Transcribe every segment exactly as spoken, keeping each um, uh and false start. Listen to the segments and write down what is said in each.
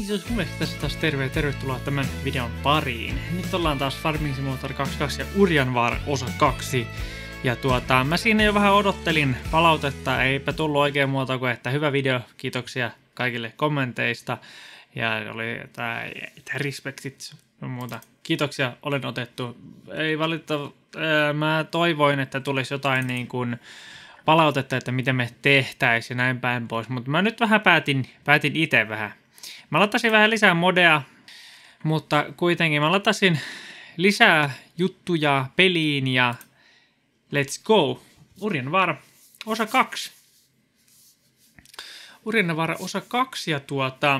Niin, se olisi mulle tässä taas terve ja tervetuloa tämän videon pariin. Nyt ollaan taas Farming Simulator kaksikymmentäkaksi ja Urjanvaara osa kaksi. Ja tuota, mä siinä jo vähän odottelin palautetta, eipä tullut oikein muuta kuin, että hyvä video, kiitoksia kaikille kommenteista. Ja oli tää, tää respektit ja muuta. Kiitoksia, olen otettu. Ei valitettavasti, mä toivoin, että tulisi jotain niin kuin palautetta, että miten me tehtäisiin ja näin päin pois. Mutta mä nyt vähän päätin, päätin itse vähän. Mä latasin vähän lisää modea, mutta kuitenkin mä latasin lisää juttuja peliin ja let's go. Urjanvaara osa kaksi. Urjanvaara osa kaksi ja tuota...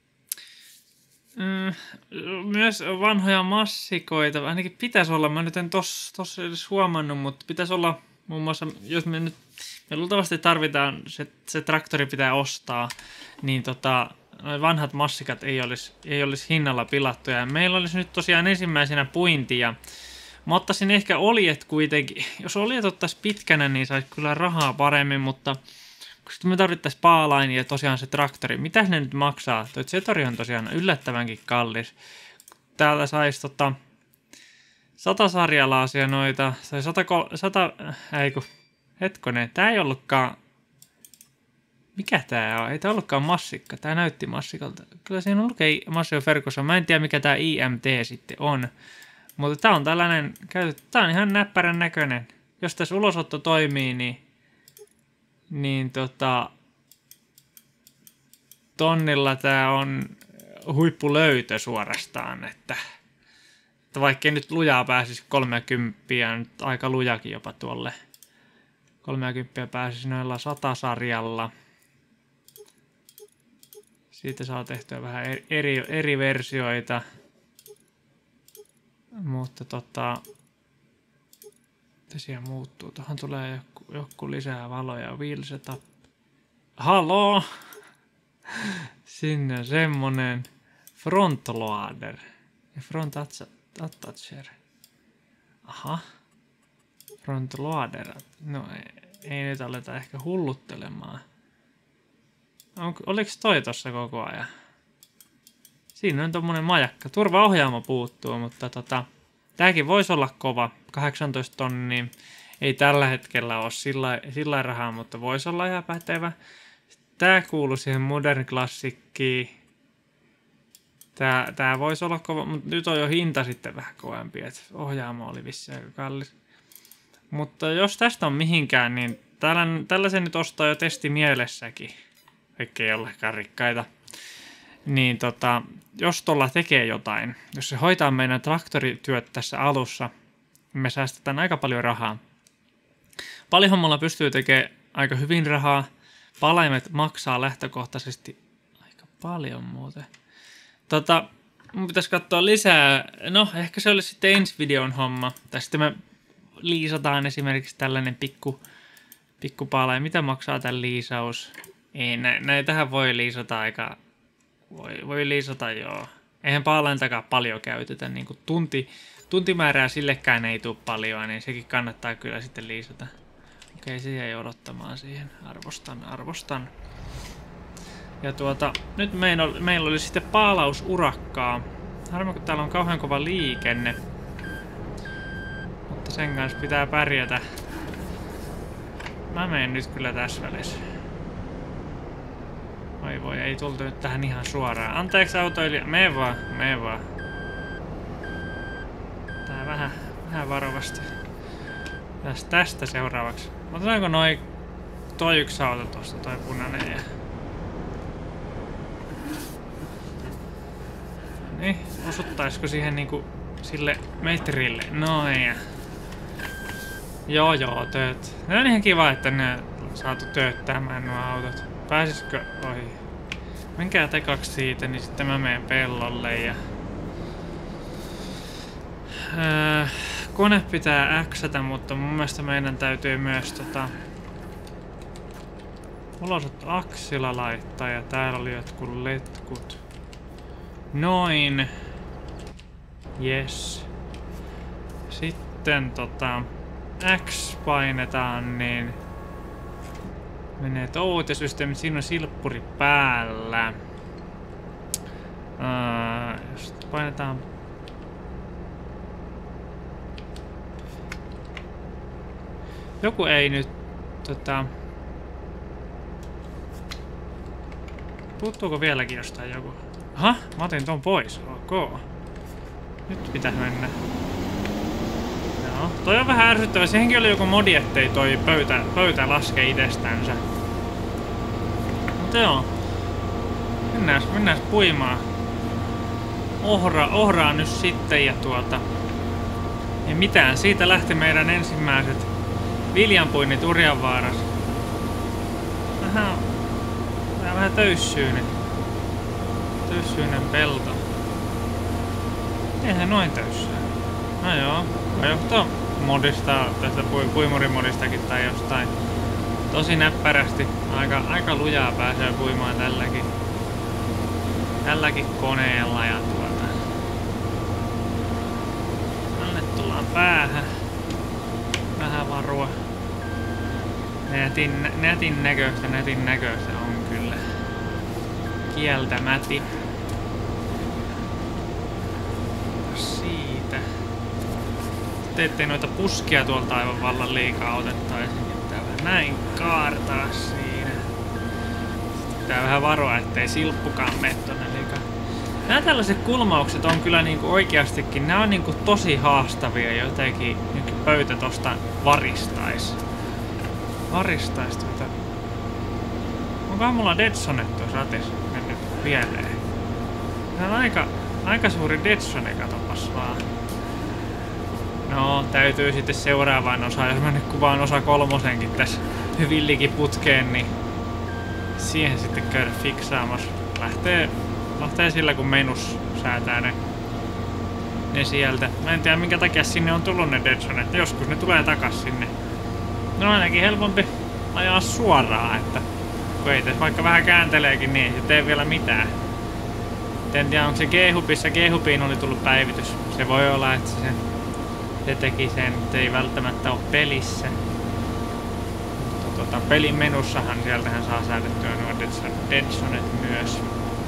Mm, myös vanhoja massikoita, ainakin pitäisi olla, mä nyt en tossa, tossa edes huomannut, mutta pitäisi olla muun muassa, jos me nyt, me luultavasti tarvitaan, se, se traktori pitää ostaa, niin tota, vanhat massikat ei olisi, ei olisi hinnalla pilattuja. Ja meillä olisi nyt tosiaan ensimmäisenä puinti ja mä ottaisin ehkä oljet kuitenkin, jos oljet ottaisi pitkänä, niin saisi kyllä rahaa paremmin, mutta koska me tarvittaisiin paalain ja tosiaan se traktori. Mitä ne nyt maksaa? Tuo Zetori on tosiaan yllättävänkin kallis. Täältä saisi tota sata sarjalaasia noita, tai sata, sata ei kun, hetkonen, tää ei ollutkaan, mikä tää on? Ei tää ollutkaan massikka, tää näytti massikalta. Kyllä siinä lukee Massio Ferguson, mä en tiedä mikä tää I M T sitten on. Mutta tää on tällainen, tää on ihan näppärän näköinen. Jos tässä ulosotto toimii, niin Niin tota, tonnilla tää on huippulöytö suorastaan, että, että vaikkei nyt lujaa pääsisi kolmekymmentä, nyt aika lujakin jopa tuolle kolmekymmentä pääsisi noilla satasarjalla. Siitä saa tehtyä vähän eri, eri versioita, mutta tota... Siellä muuttuu. Tuohon tulee joku, joku lisää valoja. Wheel setup. Haloo! Sinne semmonen front loader. Ja front attacher. Aha. Front loader. No ei, ei nyt aleta ehkä hulluttelemaan. On, oliko toi tossa koko ajan? Siinä on tommonen majakka. Turvaohjaamo puuttuu, mutta tota... Tääkin voisi olla kova, kahdeksantoista tonnia, ei tällä hetkellä ole sillä, sillä rahaa, mutta voisi olla ihan pätevä. Tää kuuluu siihen Modern Classickiin. Tää, tää voisi olla kova, mutta nyt on jo hinta sitten vähän kovempi, että ohjaamo oli vissiin aika kallis. Mutta jos tästä on mihinkään, niin tällainen, tällaisen nyt ostaa jo testi mielessäkin, vaikka ei olekaan rikkaita. Niin tota, jos tuolla tekee jotain, jos se hoitaa meidän traktorityöt tässä alussa, niin me säästetään aika paljon rahaa. Paljonhommalla pystyy tekemään aika hyvin rahaa. Palaimet maksaa lähtökohtaisesti aika paljon muuten. Tota, mun pitäisi katsoa lisää. No, ehkä se olisi sitten ensi videon homma. Tai sitten me liisataan esimerkiksi tällainen pikku, pikku palain. Mitä maksaa tämän liisaus? Ei, nä näitähän voi liisata aika... Voi, voi liisata, joo. Eihän paalaintakaan paljon käytetä, niin kuin tunti, tuntimäärää sillekään ei tule paljon, niin sekin kannattaa kyllä sitten liisata. Okei, se jäi odottamaan siihen. Arvostan, arvostan. Ja tuota, nyt meillä oli, meillä oli sitten paalausurakkaa. Harmi, kun täällä on kauhean kova liikenne. Mutta sen kanssa pitää pärjätä. Mä menen nyt kyllä tässä välissä. Oi voi, ei tultu nyt tähän ihan suoraan. Anteeksi autoilija, mene vaan, mene vaan. Tää vähän, vähän varovasti. Tästä, tästä seuraavaksi. Otetaanko noi, toi yksi auto tosta, toi punainen ja... Niin, osuttaisiko siihen niinku sille metrille? Noin ja... Joo joo, tööt. Ne on ihan kiva, että ne on saatu tööttämään nuo autot. Pääsisikö ohi? Menkää tekaksi siitä, niin sitten mä menen pellolle ja... Öö, kone pitää äksätä, mutta mun mielestä meidän täytyy myös tota... ulosot aksilla laittaa ja täällä oli jotkut letkut. Noin. Yes. Sitten tota... X painetaan, niin... Menee touhutesysteemi, siinä on silppuri päällä. painetaan. Joku ei nyt tota... Puuttuuko vieläkin jostain joku? Aha, mä otin ton pois. Ok. Nyt pitää mennä. Joo, toi on vähän ärsyttävä. Siihenkin oli joku modi, ettei toi pöytä, pöytä laske itsestänsä. Mutta joo. Mennään, mennään puimaan. Ohra, ohraa nyt sitten ja tuota... Ei mitään. Siitä lähti meidän ensimmäiset viljanpuinnit Urjanvaarassa. Vähän... Vähän, vähän töyssyinen. Töyssyinen pelto. Eihän noin töyssyä. No joo. Voi johtaa modista, tästä puimurimodistakin tai jostain. Tosi näppärästi. Aika, aika lujaa pääsee puimaan tälläkin. Tälläkin koneella ja tuota. Tänne tullaan päähän. Vähän varua. Nätin, nätin näköistä, nätin näköistä on kyllä. Kieltämäti. Siitä. Ettei noita puskia tuolta aivan vallan liikaa otettaisiin. Pitää vähän näin kaartaa siinä. Pitää vähän varoa, ettei silppukaan mene tonne liikaa. Nämä tällaiset kulmaukset on kyllä niinku oikeastikin, nämä on niinku tosi haastavia jotenkin. Nyt pöytä tosta varistais. Varistais tuota. Onkohan mulla Deadsonet tuossa ratissa mennyt pieleen? Tää on aika, aika suuri Deadsone, katopas vaan. No, täytyy sitten seuraavaan osaan, jos mä nyt kuvaan osa kolmosenkin tässä hyvillikin putkeen, niin siihen sitten käydä fiksaamassa. Lähtee, lähtee sillä, kun menus säätää ne, ne sieltä. Mä en tiedä, minkä takia sinne on tullut ne Deadsonet. Joskus ne tulee takas sinne. No ainakin helpompi ajaa suoraan, että kun ei tässä vaikka vähän käänteleekin, niin ei se tee vielä mitään. En tiedä, onko se G-hubissa. G-hubiin oli tullut päivitys. Se voi olla, että se, se teki sen, että ei välttämättä ole pelissä. Mutta tota, pelin menussahan sieltähän saa säädettyä nuo Deadsonet myös.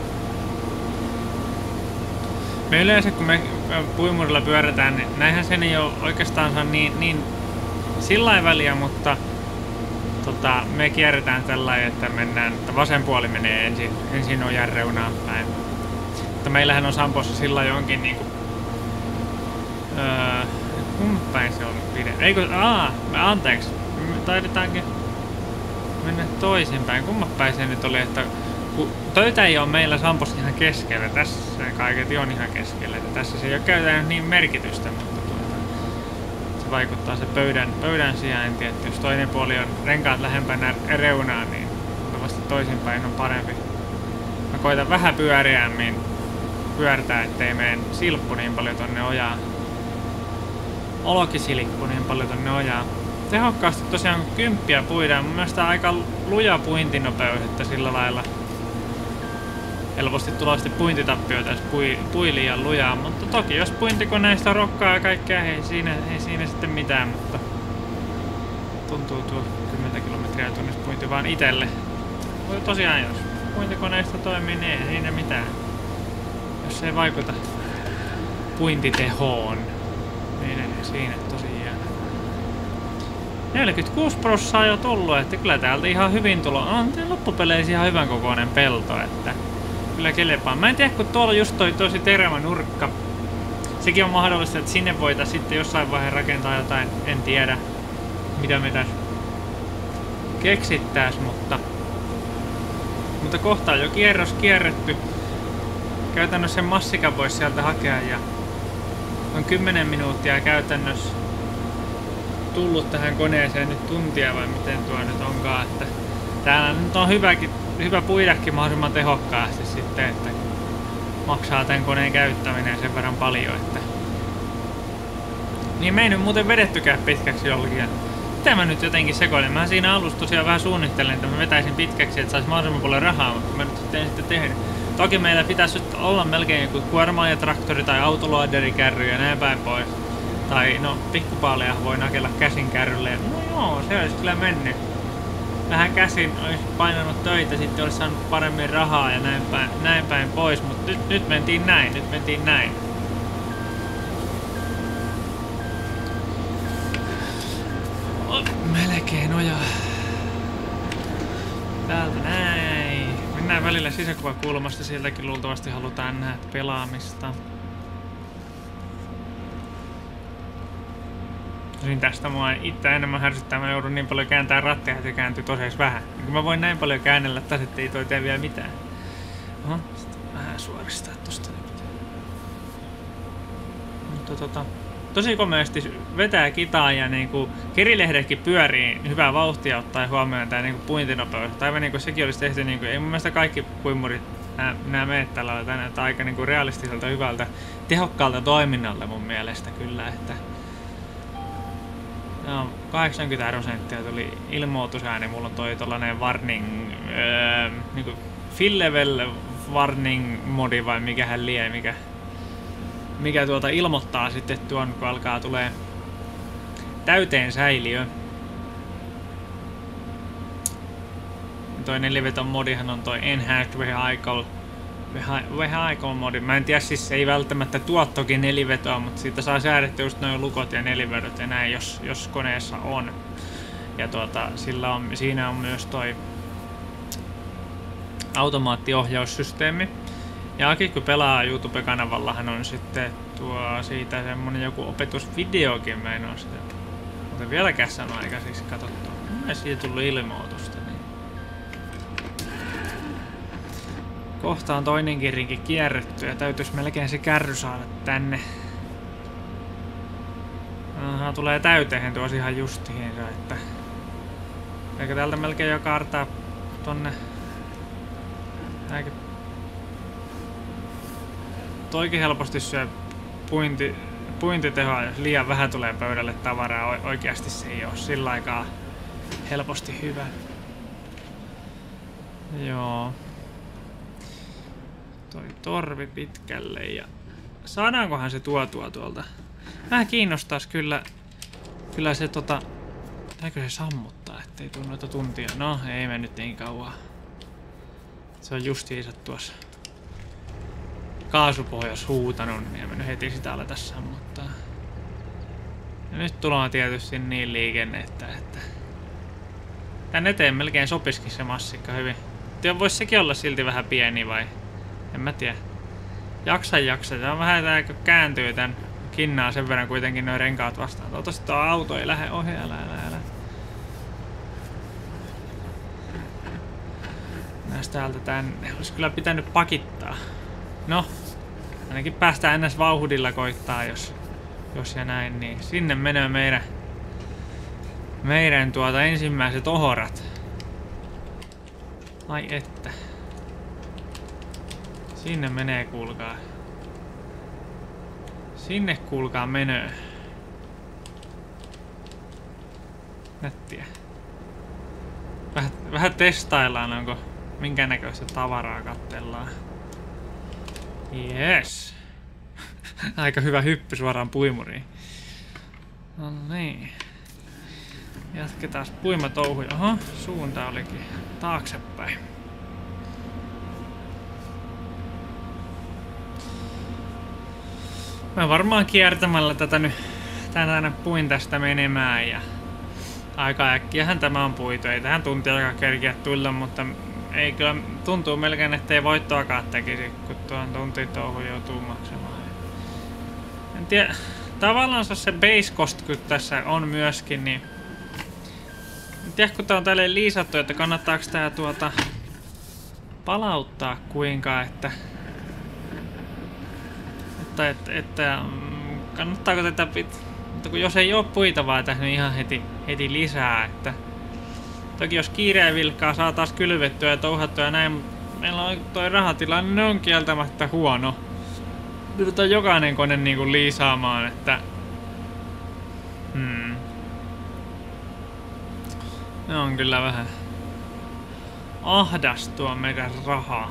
Me yleensä, kun me puimurilla pyörätään, niin näinhän sen ei ole oikeastaan niin, niin sillä väliä, mutta tota, me kierretään tällainen, että mennään, että vasen puoli menee ensin, ensin ojan reunaan päin. Mutta meillähän on Sampossa sillä jonkin niinku... Öö, kummin päin se on pide? Eikö, aa, anteeksi, me taidetaankin mennä toisinpäin. Kummin päin se nyt oli, että kun töitä ei ole meillä Sampossa ihan keskellä, tässä se kaiket on ihan keskellä, että tässä se ei ole käytännössä niin merkitystä, mutta tuota, se vaikuttaa se pöydän, pöydän sijainti, että jos toinen puoli on renkaat lähempänä reunaan, niin vasta toisinpäin on parempi. Mä koitan vähän pyöreämmin pyörtää, ettei mene silppu niin paljon tonne ojaan. Olokisilippu niin paljon tonne ojaan. Tehokkaasti tosiaan kun kymppiä puidaan, mun mielestä aika luja puintinopeus, että sillä lailla helposti tulee sitten puintitappioita, jos pui, pui liian lujaa, mutta toki jos puintikoneista rokkaa ja kaikkea, ei siinä, ei siinä sitten mitään, mutta tuntuu tuo kymmenen kilometriä tunnissa puinti vaan itelle. Mutta tosiaan jos puintikoneista toimii, niin ei siinä mitään. Jos ei vaikuta puintitehoon, niin ei siinä tosi hieno. neljäkymmentäkuusi prosenttia on jo tullut, että kyllä täältä ihan hyvin tulo. On loppupeleissä ihan hyvän kokoinen pelto, että kyllä kelepaa. Mä en tiedä, kun tuolla just toi tosi terävä nurkka. Sekin on mahdollista, että sinne voitaisiin sitten jossain vaiheessa rakentaa jotain, en tiedä mitä me tässä keksittäis, mutta mutta kohta on jo kierros kierretty. Käytännössä sen massikan voisi sieltä hakea ja on kymmenen minuuttia käytännössä tullut tähän koneeseen nyt tuntia vai miten tuo nyt onkaan, että täällä nyt on hyväkin, hyvä puidakin mahdollisimman tehokkaasti sitten, että maksaa tämän koneen käyttäminen sen verran paljon, että niin me ei nyt muuten vedettykään pitkäksi jollakin. Mitä mä nyt jotenkin sekoilen? Mä siinä alussa tosiaan vähän suunnittelen, että mä vetäisin pitkäksi, että sais mahdollisimman paljon rahaa, mutta mä nyt sitten en sitten tehnyt. Toki meillä pitäisi nyt olla melkein joku kuorma-ajatraktori tai autoloaderikärry ja näin päin pois. Tai no, pikkupaaleja voi nakella käsin kärrylle. No joo, se olisi kyllä mennyt. vähän käsin olisi painanut töitä, sitten olisi saanut paremmin rahaa ja näin päin, näin päin pois, mutta nyt, nyt mentiin näin, nyt mentiin näin. Oh, melkein ojaa. Täältä näin. Mennään välillä sisäkuvakulmasta, sieltäkin luultavasti halutaan nähdä pelaamista. Tosin tästä mua itse enemmän härsyttää, mä joudun niin paljon kääntää rattia, että se kääntyy toseis vähän. Ja kun mä voin näin paljon käännellä taas, ettei toi tee vielä mitään. Oho, sitten vähän suoristaa tosta. Mutta tota, tosi komeasti vetää kitaa ja niinku kirilehdekin pyörii hyvää vauhtia ottaen huomioon tää niinku puintinopeus. Tai niinku sekin olisi tehty niinku, ei mun mielestä kaikki puimurit nää, nää mene tällä lailla tänne, että aika niinku realistiselta, hyvältä, tehokkaalta toiminnalta mun mielestä kyllä, että no, kahdeksankymmentä prosenttia tuli ilmoitusääni, mulla on toi tollanen warning, öö, niinku fill level warning modi vai mikähän lie, mikä mikä tuota ilmoittaa sitten tuon, kun alkaa tulee täyteen säiliö. Toi neliveton modihan on toi Enhanced Vehicle, Vehicle modi. Mä en tiedä, siis se ei välttämättä tuo toki nelivetoa, mutta siitä saa säädettyä just noin lukot ja nelivedot ja näin, jos, jos koneessa on. Ja tuota, sillä on, siinä on myös toi automaattiohjaussysteemi. Ja Aki, kun pelaa YouTube-kanavallahan on sitten tuo siitä semmonen joku opetusvideokin, mä en oo sitä mutta vieläkään saanut aikaiseksi katsottua. Mä siitä tullut ilmoitusta. Niin. Kohta on toinenkin rinki kierretty ja täytyis melkein se kärry saada tänne. Aha, tulee täyteen tuossa ihan justiinsa, että eikä täältä melkein jo kaartaa tonne. Eikä toikin helposti syö puinti, puintitehoa, jos liian vähän tulee pöydälle tavaraa. Oikeasti se ei ole sillä aikaa helposti hyvä. Joo. Toi torvi pitkälle ja saadaankohan se tuotua tuolta? Vähän kiinnostaisi kyllä, kyllä se tota, täytyykö se sammuttaa, ettei tuu noita tuntia. No, ei mennyt niin kauan. Se on justiinsa tuossa kaasupohjas huutanut, niin en mennyt heti sitä aleta sammuttaa. Ja nyt tullaan tietysti niin liikennettä, että tän eteen melkein sopiskin se massikka hyvin. Tiedä, vois sekin olla silti vähän pieni vai? En mä tiedä. Jaksa jaksa. Se on vähän tää, kun kääntyy tän kinnaa sen verran kuitenkin noin renkaat vastaan. Toivottavasti tuo auto ei lähde ohi, älä, älä, älä. Näistä täältä tänne. Olisi kyllä pitänyt pakittaa. No, ainakin päästään ennäs vauhdilla koittaa, jos, jos ja näin, niin sinne menee meidän, meidän tuota ensimmäiset ohorat. Ai että. Sinne menee, kuulkaa. Sinne kuulkaa menee. Nättiä. Vähän, vähän testaillaan, onko minkä näköistä tavaraa kattellaan. Yes. Aika hyvä hyppy suoraan puimuriin. No niin. Jatketaan puimatouhuja. Oho, suunta olikin taaksepäin. Mä varmaan kiertämällä tätä nyt tänä puin tästä menemään ja aika äkkiähän tämä on puitu. Ei tähän tuntia aikaa kerkiä tulla, mutta ei kyllä tuntuu melkein, ettei voittoakaan tekisi, kun tuon tuntitouhu joutuu maksamaan. En tiedä, tavallaan se base cost, kun tässä on myöskin, niin en tiedä, kun tää on tälleen liisattu, että kannattaako tää tuota palauttaa kuinka, että että, että, että kannattaako tätä pit... mutta kun jos ei oo puita vaan tähän niin ihan heti, heti lisää, että toki jos kiireen vilkkaa saa taas kylvettyä ja touhattua ja näin, mutta meillä on toi rahatilanne, ne on kieltämättä huono. Nyt on jokainen kone niinku liisaamaan, että hmm. Ne on kyllä vähän ahdastua meidän rahaa.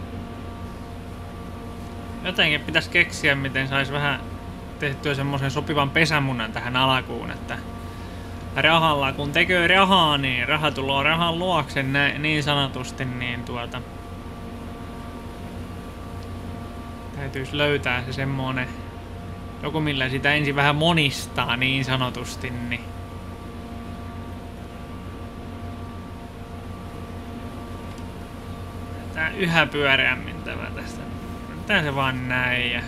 Jotenkin pitäisi keksiä, miten sais vähän tehtyä semmoisen sopivan pesämunnan tähän alkuun, että rahalla, kun tekee rahaa, niin raha tulee rahan luokse nä, niin sanotusti, niin tuota täytyisi löytää se semmonen joku, millä sitä ensin vähän monistaa niin sanotusti, niin tää yhä pyöreämmin tämä tästä. Tää se vaan näin ja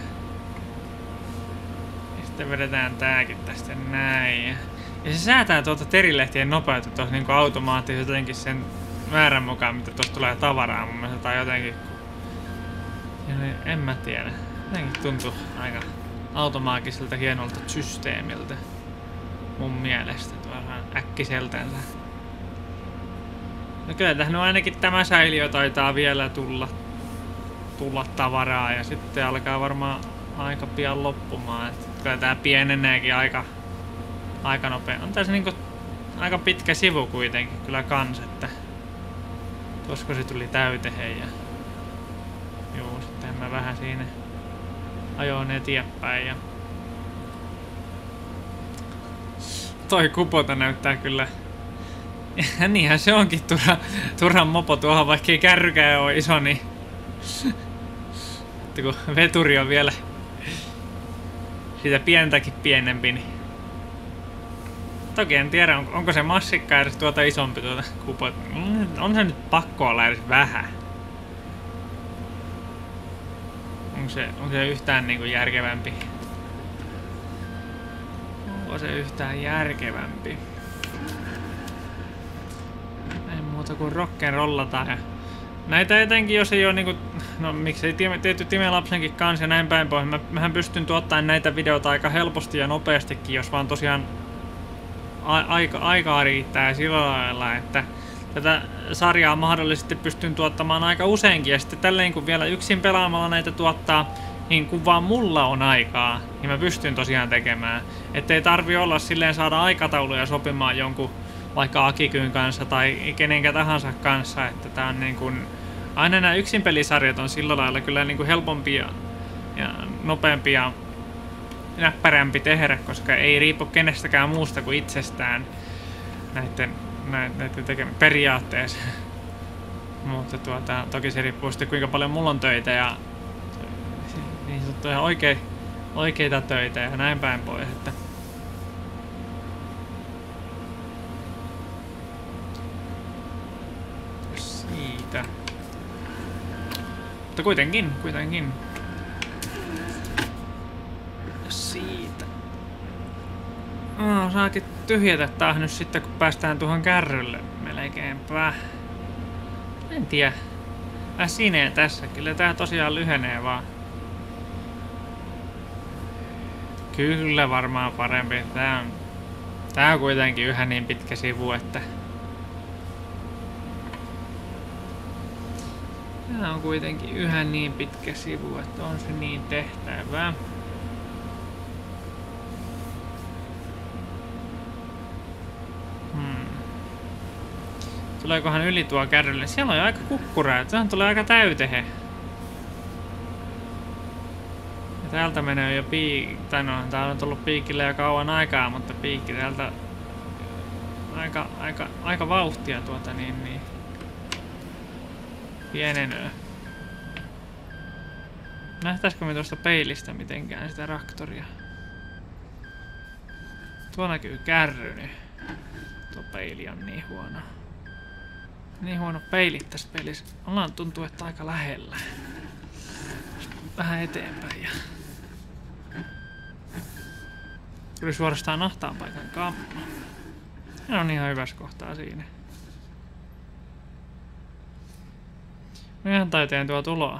sitten vedetään tääkin tästä näin. Ja se säätää tuota terilehtien nopeutta tuossa niinku automaattisesti jotenkin sen määrän mukaan, mitä tuossa tulee tavaraa mun mielestä, tai jotenkin. En mä tiedä. Jotenkin tuntuu aika automaagiselta hienolta systeemiltä mun mielestä tuolla äkkiseltänsä. No kyllä tähän ainakin tämä säiliö taitaa vielä tulla, tulla tavaraa ja sitten alkaa varmaan aika pian loppumaan. Et kyllä tää pieneneekin aika, aika nopea. On tässä niinku aika pitkä sivu kuitenkin kyllä kans, että tuosko se tuli täyteen ja juu, sitten mä vähän siinä ajoin eteenpäin ja toi Kubota näyttää kyllä. Ja niinhän se onkin turha, turhan mopo tuohon, vaikka ei kärrykään ole iso, niin kun veturi on vielä siitä pientäkin pienempi, niin toki en tiedä, on, onko se massikka edes tuota isompi tuota Kubota. On se nyt pakko olla edes vähän. Onko se, onko se yhtään niinku järkevämpi? Onko se yhtään järkevämpi? Ei muuta kuin rock'n'rollataan ja näitä etenkin, jos ei oo niinku, no miksei tietty Time Lapsenkin kanssa ja näin päin pois. Mä, mähän pystyn tuottamaan näitä videoita aika helposti ja nopeastikin, jos vaan tosiaan a, aika, aikaa riittää sillä lailla, että tätä sarjaa mahdollisesti pystyn tuottamaan aika useinkin ja sitten tälleen kun vielä yksin pelaamalla näitä tuottaa, niin kun vaan mulla on aikaa, niin mä pystyn tosiaan tekemään. Ettei tarvi olla silleen saada aikatauluja sopimaan jonkun vaikka Akikyn kanssa tai kenenkä tahansa kanssa, että tää on niin kuin, aina nämä yksin pelisarjat on sillä lailla kyllä niin kuin helpompia ja nopeampia ja näppärämpi tehdä, koska ei riipu kenestäkään muusta kuin itsestään näiden näiden tekemään periaatteessa. Mutta tuota, toki se riippuu sitten kuinka paljon mulla on töitä ja niin sanottuja oikei, oikeita töitä ja näin päin pois. Että siitä. Mutta kuitenkin, kuitenkin. Siitä. Oh, saakin tyhjätä taas nyt sitten, kun päästään tuohon kärrylle melkeinpä. En tiedä. Vähän sineen tässä. Kyllä tää tosiaan lyhenee vaan. Kyllä varmaan parempi. Tää on, tää on kuitenkin yhä niin pitkä sivu, että tää on kuitenkin yhä niin pitkä sivu, että on se niin tehtävää. Hmm. Tuleekohan yli tuo kärrylle? Siellä on jo aika kukkuraa. Tähän tulee aika täytehe. Ja täältä menee jo piikki. Tai no, tää on tullut piikille jo kauan aikaa, mutta piikki täältä aika, aika, aika vauhtia tuota niin, niin pienenöö. Nähtäisikö me tuosta peilistä mitenkään sitä traktoria? Tuo näkyy kärry, niin tuo peili on niin huono. Niin huono peilit tässä pelissä. Ollaan tuntuu, että aika lähellä. Vähän eteenpäin ja tuli suorastaan ahtaan paikan kammo. Ja on ihan hyvässä kohtaa siinä. No ihan taiteen tuo tuloa.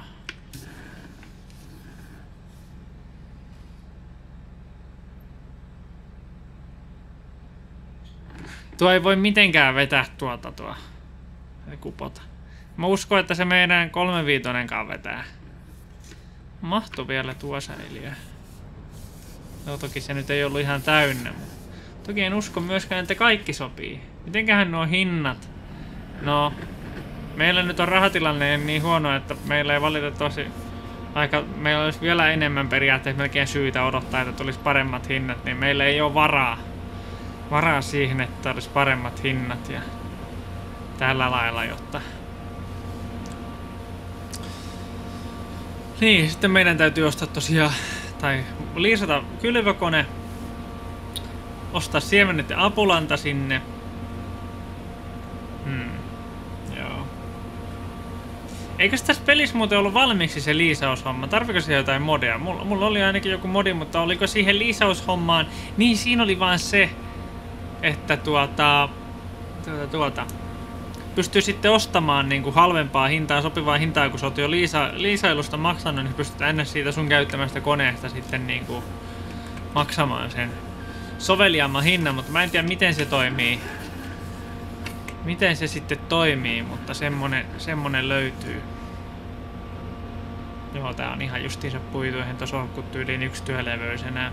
Tuo ei voi mitenkään vetää tuota tuo Kubota. Mä uskon, että se meidän kolmeviitonenkaan vetää. Mahtuu vielä tuo säiliö. No toki se nyt ei ollut ihan täynnä. Toki en usko myöskään, että kaikki sopii. Mitenköhän nuo hinnat? No, meillä nyt on rahatilanne niin huono, että meillä ei valitettavasti aika, meillä olisi vielä enemmän periaatteessa melkein syytä odottaa, että tulisi paremmat hinnat, niin meillä ei ole varaa varaa siihen, että olisi paremmat hinnat ja tällä lailla, jotta... Niin, sitten meidän täytyy ostaa tosiaan, tai liisata kylvökone, ostaa siemenet ja apulanta sinne. Hmm. Joo. Eikös tässä pelissä muuten ollut valmiiksi se liisaushomma? Tarviko siihen jotain modia? Mulla, mulla oli ainakin joku modi, mutta oliko siihen liisaushommaan? Niin, siinä oli vaan se, että tuota... Tuota, tuota pystyy sitten ostamaan niin kuin halvempaa hintaa, sopivaa hintaa, kun sä oot jo liisa, liisailusta maksanut, niin pystyt ennen siitä sun käyttämästä koneesta sitten niin kuin maksamaan sen soveliaamman hinnan, mutta mä en tiedä miten se toimii. Miten se sitten toimii, mutta semmonen, semmonen löytyy. Joo, tää on ihan justiinsa puitu, eihän tos oo kuin tyyliin yksi työleveys enää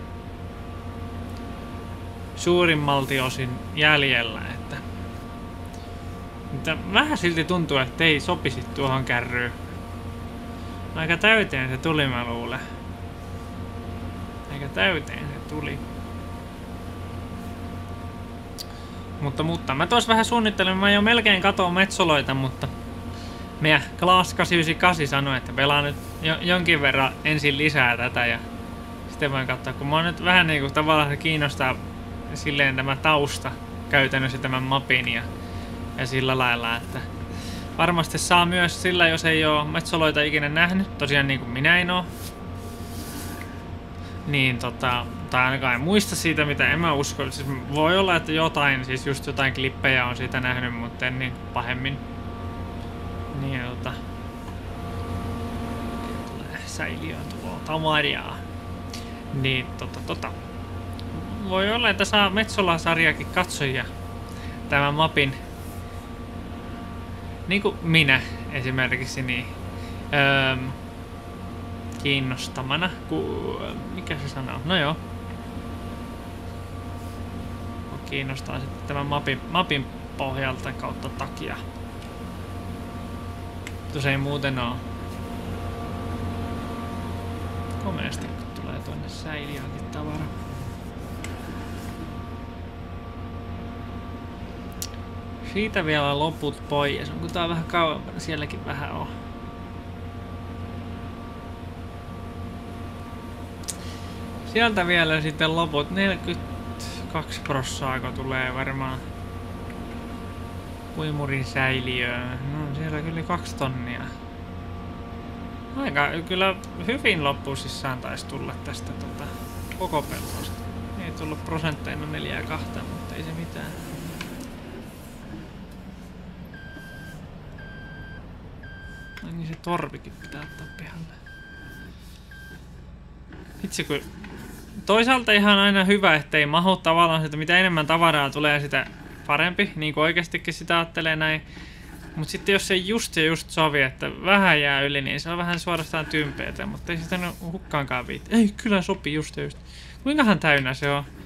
suurimmalti osin jäljellä, että mutta vähän silti tuntuu, että ei sopisi tuohon kärryyn. Aika täyteen se tuli, mä luulen. Aika täyteen se tuli. Mutta, mutta mä tuossa vähän suunnittelen, mä jo melkein katoon metsoloita, mutta meidän Klaas kahdeksansataayhdeksänkymmentäkahdeksan sanoi, että pelaan nyt jo, jonkin verran ensin lisää tätä ja sitten voin katsoa, kun mua nyt vähän niinku tavallaan kiinnostaa silleen tämä tausta käytännössä tämän mapin ja Ja sillä lailla, että varmasti saa myös sillä, jos ei oo metsoloita ikinä nähnyt, tosiaan niin kuin minä en oo. Niin tota, tai ainakaan en muista siitä, mitä en mä usko. Siis voi olla, että jotain, siis just jotain klippejä on siitä nähnyt, mutta en niin pahemmin. Niin tota... Tulee säiliöön tuolla tavariaa. Niin tota tota... Voi olla, että saa Metsola-sarjakin katsojia tämän mapin. Niin kuin minä esimerkiksi, niin öö, kiinnostamana, ku, mikä se sanoo, no joo, kiinnostaa sitten tämän mapin, mapin pohjalta kautta takia. Tuossa ei muuten oo komeasti, kun tulee tuonne säiliöönkin tavara. Siitä vielä loput pois. Onko tää vähän kauempana? Sielläkin vähän on. Sieltä vielä sitten loput. neljäkymmentäkaksi prosenttia tulee varmaan Puimurin säiliöön. No siellä kyllä kaksi tonnia. Aika kyllä hyvin loppuisissaan taisi tulla tästä tota, koko peltosta. Ei tullut prosentteina neljä ja kahta, mutta ei se mitään. No niin se torvikin pitää ottaa pihalle. Itse kun... Toisaalta ihan aina hyvä, ettei mahu tavallaan, että mitä enemmän tavaraa tulee, sitä parempi. Niin kuin oikeastikin sitä ajattelee näin. Mut sitten jos se just ja just sovi, että vähän jää yli, niin se on vähän suorastaan tympeetä. Mutta ei sitä hukkaankaan viitti. Ei, kyllä sopii just ja just. Kuinkahan täynnä se on?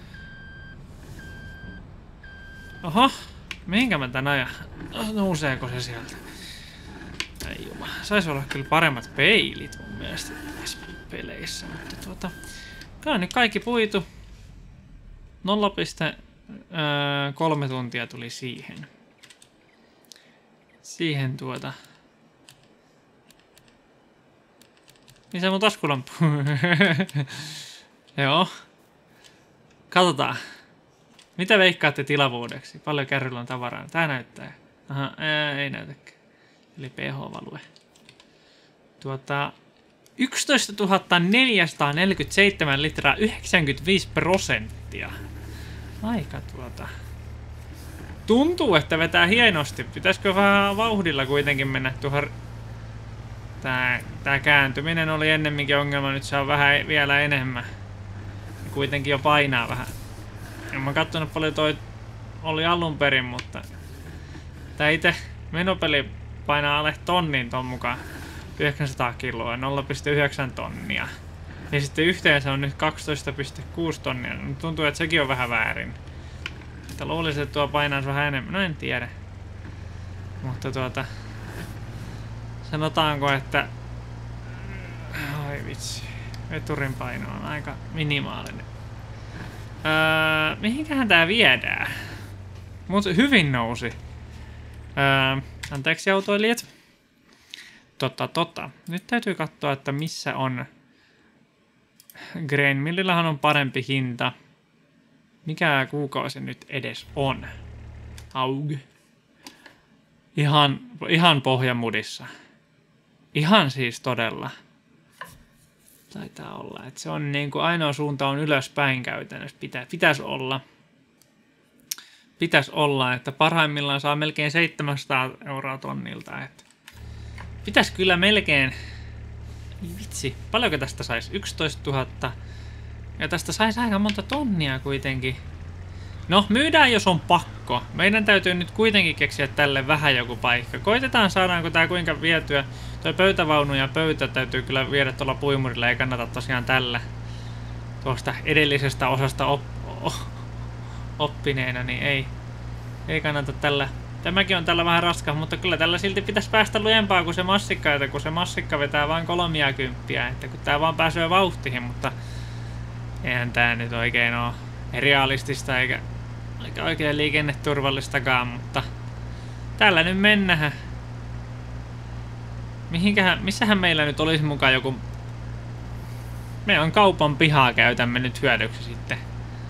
Oho, mihinkä mä tän ajan? Nouseeko se sieltä? Ei juma. Saisi olla kyllä paremmat peilit mun mielestä tässä peleissä, mutta tuota... Kyllä on nyt kaikki puitu. nolla pilkku kolme tuntia tuli siihen. Siihen tuota... Missä mun taskulamppu? Joo. Katsotaan. Mitä veikkaatte tilavuudeksi? Paljon kärryllä on tavaraa. Tää näyttää. Aha, ää, ei näytäkään. Eli pH-value. Tuota... yksitoistatuhatta neljäsataaneljäkymmentäseitsemän litraa, yhdeksänkymmentäviisi prosenttia. Aika tuota... Tuntuu, että vetää hienosti. Pitäisikö vähän vauhdilla kuitenkin mennä tuohon... Tää, tää kääntyminen oli ennemminkin ongelma, nyt se on vähän vielä enemmän. Kuitenkin jo painaa vähän. En mä kattonut paljon toi oli alun perin, mutta... Tää ite menopeli painaa alle tonnin ton mukaan. yhdeksänsataa kiloa, nolla pilkku yhdeksän tonnia. Ja sitten yhteensä on nyt kaksitoista pilkku kuusi tonnia. Tuntuu, että sekin on vähän väärin. Että luulisin, että tuo painaisi vähän enemmän. No en tiedä. Mutta tuota... Sanotaanko, että... Ai vitsi. Veturin paino on aika minimaalinen. Öö, mihinkähän tää viedään? Mut hyvin nousi. Öö, anteeksi autoilijat. Totta, totta. Nyt täytyy katsoa, että missä on... Grain Millillähän on parempi hinta. Mikä kuukausi nyt edes on? Aug. Ihan, ihan pohjamudissa. Ihan siis todella. Taitaa olla, että se on niin kuin ainoa suunta on ylöspäin käytännössä. Pitä, pitäisi olla. Pitäisi olla, että parhaimmillaan saa melkein seitsemänsataa euroa tonnilta. Että pitäisi kyllä melkein... Vitsi, paljonko tästä saisi? yksitoistatuhatta. Ja tästä saisi aika monta tonnia kuitenkin. No, myydään jos on pakko. Meidän täytyy nyt kuitenkin keksiä tälle vähän joku paikka. Koitetaan saadaanko tää kuinka vietyä. Toi pöytävaunu ja pöytä täytyy kyllä viedä tuolla puimurilla. Ei kannata tosiaan tällä. Tuosta edellisestä osasta op oppineena, niin ei. Ei kannata tällä. Tämäkin on tällä vähän raskas, mutta kyllä tällä silti pitäisi päästä lujempaa kuin se massikka, että kun se massikka vetää vain kolmiakymppiä, että kun tää vaan pääsee vauhtiin, mutta eihän tää nyt oikein oo realistista eikä, eikä oikein liikenneturvallistakaan, mutta tällä nyt mennään. Mihinkähän, missähän meillä nyt olisi mukaan joku... Me on kaupan pihaa käytämme nyt hyödyksi sitten.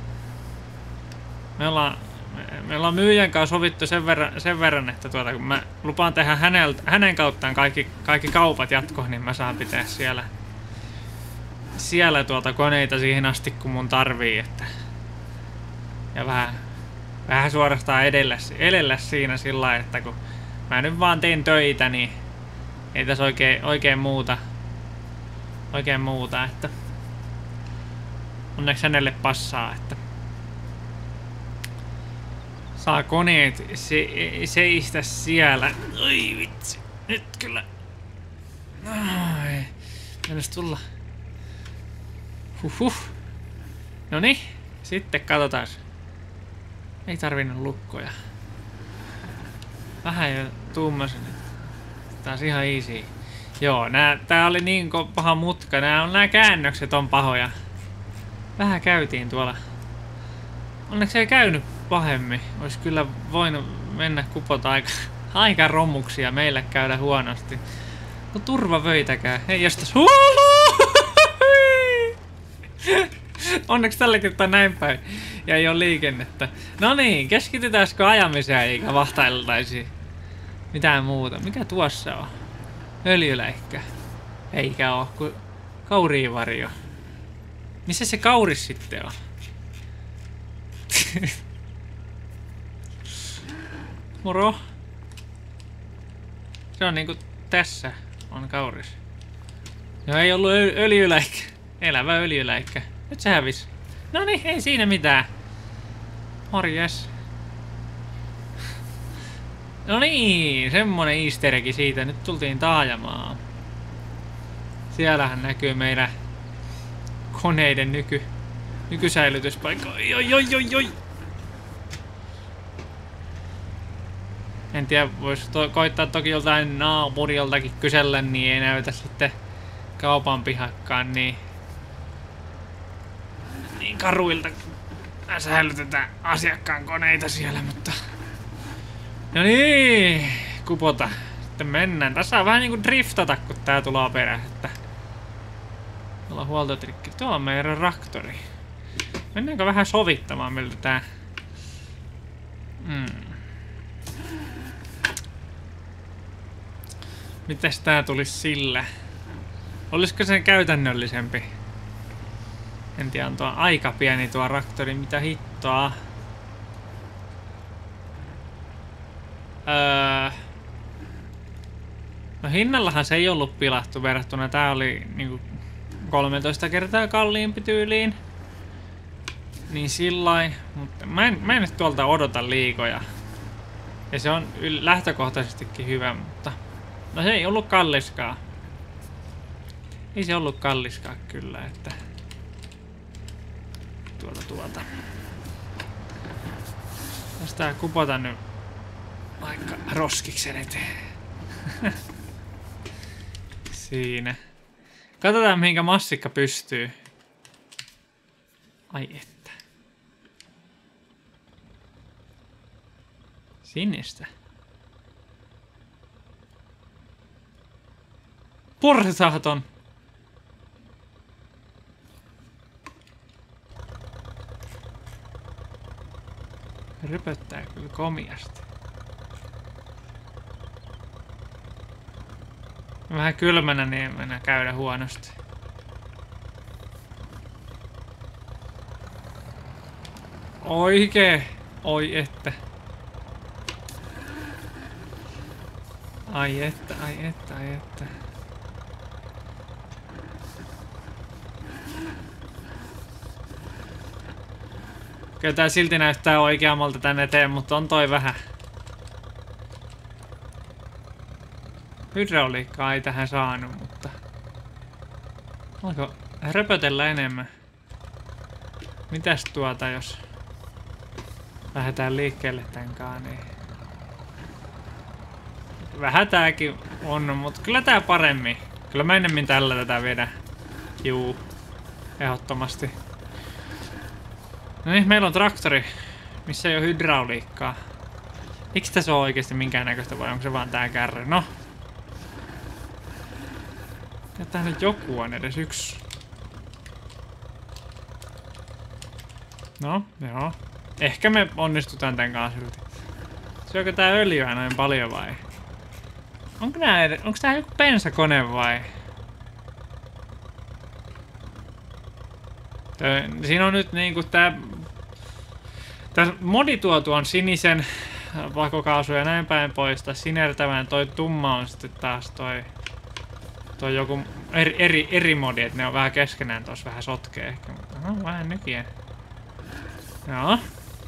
Me ollaan... Me ollaan myyjän kanssa sovittu sen verran, sen verran että tuota, kun mä lupaan tehdä häneltä, hänen kauttaan kaikki, kaikki kaupat jatkoon, niin mä saan pitää siellä, siellä tuota koneita siihen asti, kun mun tarvii. Että, ja vähän, vähän suorastaan edellä, edellä siinä sillä lailla, että kun mä nyt vaan teen töitä, niin ei tässä oikein, oikein muuta. Oikein muuta, että onneksi hänelle passaa, että saa koneet se, seistä siellä. Oi vitsi. Nyt kyllä. Ai. Mennäs tulla. Huhhuh. Noniin. Sitten katsotaan. Ei tarvinnut lukkoja. Vähän jo tuummasin. Taas ihan easy. Joo, nää, tää oli niin paha mutka. Nää, on, nää käännökset on pahoja. Vähän käytiin tuolla. Onneksi ei käynyt pahemmin. Olisi kyllä voinut mennä kupota aika, aika romuksia meille käydä huonosti. No turvavöitäkää. Hei jostas. Onneksi tällä kertaa näin päin. Ja ei ole liikennettä. No niin, keskitytäänkö ajamiseen eikä vahtailtaisi mitään muuta. Mikä tuossa on? Öljyläikkä. Eikä oo, kun kauriivarjo. Missä se kauris sitten on? Moro. Se on niinku tässä on kauris. No ei ollut öljyläikkä. Elävä öljyläikkä. Nyt se hävis. Noniin, ei siinä mitään. Morjes. No niin, semmonen easter egg siitä. Nyt tultiin taajamaan. Siellähän näkyy meidän koneiden nyky, nykysäilytyspaikka. Oi, oi, oi, oi, oi. En tiedä, vois to koittaa toki joltain naapuriltakin kysellä, niin ei näytä sitten kaupan pihakkaan niin, niin karuilta. Säilytetään asiakkaan koneita siellä, mutta... No niin, kupota. Sitten mennään. Tässä on vähän niinku driftata, kun tää tulee perään, että... Tuolla on huoltotrikki. Tuo on meidän traktori. Mennäänkö vähän sovittamaan, miltä tää... Hmm. Mites tää tulisi sillä? Olisiko se käytännöllisempi? En tiedä, on tuo aika pieni tuo traktori, mitä hittoa. Öö... No hinnallahan se ei ollut pilattu verrattuna. Tää oli niinku kolmetoista kertaa kalliimpi tyyliin. Niin sillain. Mutta mä en, mä en nyt tuolta odota liikoja. Ja se on lähtökohtaisestikin hyvä, mutta... No se ei ollut kalliskaan. Ei se ollut kalliskaan kyllä, että... Tuolta tuolta. Jos tää kupota nyt vaikka roskiksen eteen. Siinä. Katsotaan mihinkä massikka pystyy. Ai että. Sinistä. Portaaton. Rypöttää kyllä komiasti. Vähän kylmänä niin mennä käydä huonosti. Oikee. Oi että. Ai että, ai että, ai että. Kyllä tää silti näyttää oikeammalta tänne eteen, mutta on toi vähän. Hydrauliikkaa ei tähän saanut, mutta... Alko röpötellä enemmän? Mitäs tuota, jos... Lähdetään liikkeelle tänkaan, niin... Vähän tääkin on, mutta kyllä tää paremmin. Kyllä mä ennemmin tällä tätä vedän. Juu. Ehdottomasti. No niin, meillä on traktori, missä ei ole hydrauliikkaa. Miksi tässä on oikeesti minkäännäköistä vai onko se vaan tää kärry? No. Ja tää nyt joku on edes yksi. No, joo. Ehkä me onnistutaan tän kanssa silti. Syökö tää öljyä noin paljon vai? Onko nää edes, onko tää joku bensakone vai? Tö, siinä on nyt niinku tää... Tää modi tuo tuon sinisen pakokaasu ja näin päin pois. Tää sinertävän toi tumma on sitten taas toi... Toi joku eri, eri, eri modi, että ne on vähän keskenään tossa vähän sotkee ehkä. Aha, vähän nykien. Joo.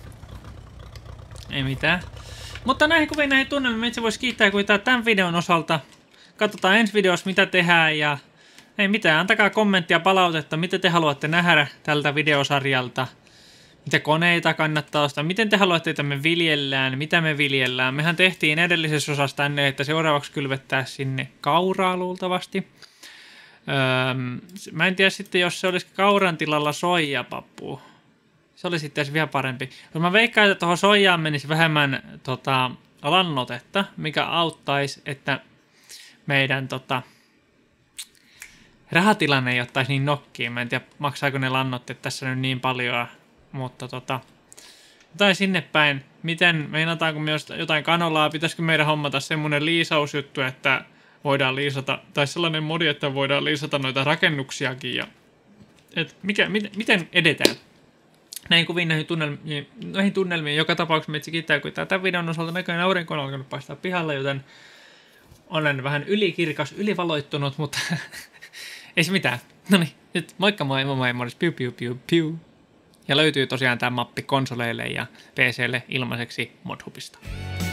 Ei mitään. Mutta näihin kuviin, näihin tunnelmiin itse voisi kiittää kuitenkaan tämän videon osalta. Katsotaan ensi videossa mitä tehdään ja... Ei mitään, antakaa kommenttia palautetta, mitä te haluatte nähdä tältä videosarjalta. Mitä koneita kannattaa ostaa, miten te haluatte, että me viljellään, mitä me viljellään. Mehän tehtiin edellisessä osassa tänne, että seuraavaksi kylvettää sinne kauraa luultavasti. Öö, mä en tiedä sitten, jos se olisi kauran tilalla soijapappu. Se olisi sitten vielä parempi. Jos mä veikkaan, että tuohon soijaan menisi vähemmän tota, lannotetta, mikä auttaisi, että meidän... Tota, rahatilanne ei ottaisi niin nokkiin. Mä en tiedä, maksaako ne lannotteet tässä nyt niin paljon, mutta tota... Jotain sinne päin. Miten, meinataanko myös jotain kanolaa? Pitäisikö meidän hommata semmonen liisausjuttu, että voidaan liisata... Tai sellainen modi, että voidaan liisata noita rakennuksiakin ja... Et mikä, mit, miten edetään? Näihin kuviin, näihin tunnelmiin, näihin tunnelmiin joka tapauksessa meitä kiittää, kun tämän videon osalta näköjään aurinko on alkanut paistaa pihalle, joten olen vähän ylikirkas, ylivaloittunut, mutta... Ei se mitään. Noniin, nyt moikka moi, moi moi, moi, piu piu piu piu. Ja löytyy tosiaan tämä mappi konsoleille ja P C:lle ilmaiseksi Modhubista.